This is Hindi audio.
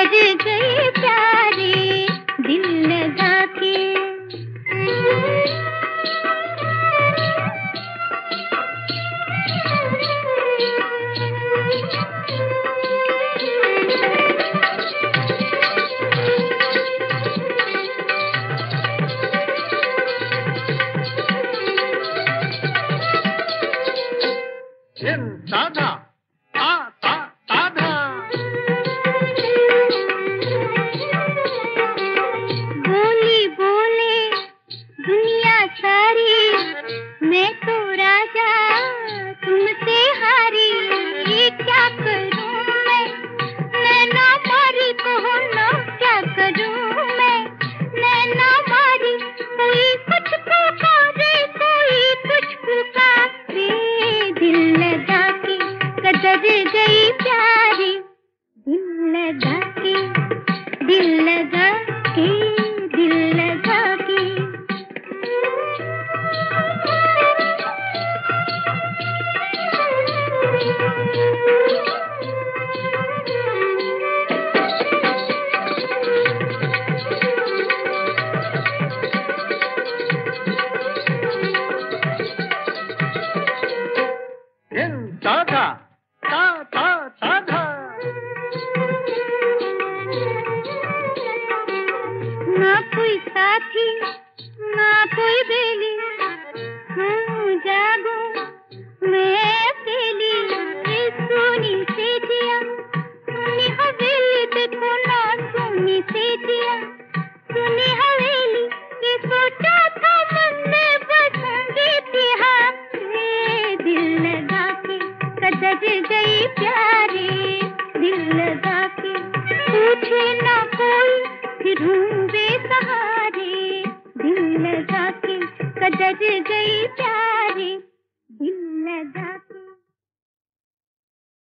गई प्यारी दिल लगा के। दादा बोली बोले दुनिया सारी, मैं तो राजा तुमसे हारी। ये क्या करूं मैं, नैना मारी कहो ना क्या करूं मैं, नैना मारी। कोई कुछ पुकारे, कोई कुछ पुकारे, दिल लगा के कदर गई प्यारी दिल लगा के, दिल लगा के, दिल लगा के। दादा ना कोई साथी ना कोई बेली, हूँ जागो मैं अकेली। ये सोनी से दिया सुनी हवेली, देखो ना सोनी से दिया सुनी हवेली। ये सोचा था मन में बसूंगी तिहार, दिल लगा के कदर गई प्यारी दिल लगा के। पूछे ना कोई फिर हूँ बेसहारे, दिल लगा के कदर गई